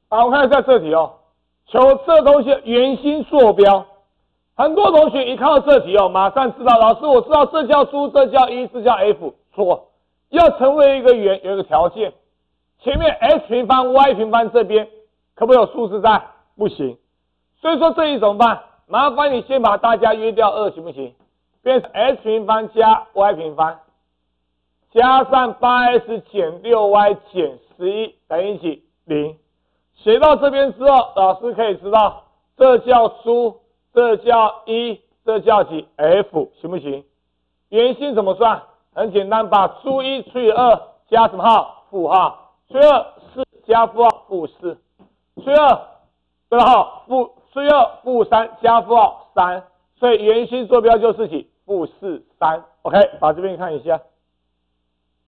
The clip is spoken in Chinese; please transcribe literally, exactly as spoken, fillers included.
好，我们看一下这题哦，求这东西的圆心坐标。很多同学一看到这题哦，马上知道，老师我知道这叫猪，这叫一，这叫 F。错，要成为一个圆有一个条件，前面 x 平方 y 平方这边可不可以有数字在？不行。所以说这里怎么办？麻烦你先把大家约掉二，行不行？变成 x 平方加 y 平方加上 八 x 减 六 y 减十一等于几？零。写到这边之后，老师可以知道这叫猪，这叫一，这叫几 F， 行不行？圆心怎么算？很简单，把猪一除以二加什么号？负号。除以二四加负号负四。除以二对号负除以二负三加负号三，所以圆心坐标就是几？负四三。OK， 把这边看一下。